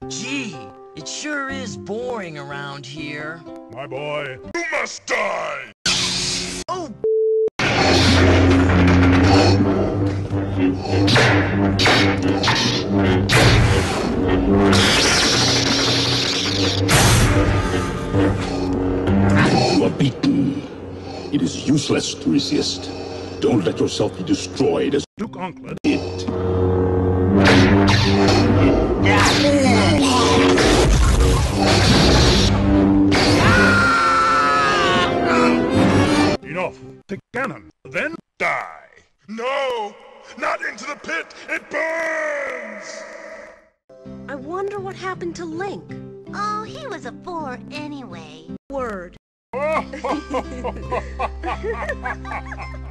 Gee, it sure is boring around here. My boy, you must die! Oh! You are beaten. It is useless to resist. Don't let yourself be destroyed as Duke Onklet. it. Enough. Pick Gannon, then die. No! Not into the pit! It burns! I wonder what happened to Link. Oh, he was a bore anyway. Word.